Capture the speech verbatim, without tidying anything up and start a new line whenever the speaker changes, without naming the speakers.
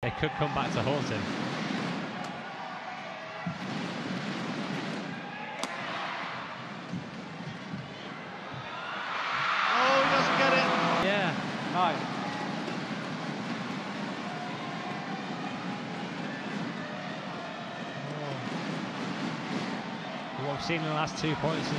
They could come back to haunt him.
Oh, he doesn't get it.
Yeah.
Nice.
What we've seen in the last two points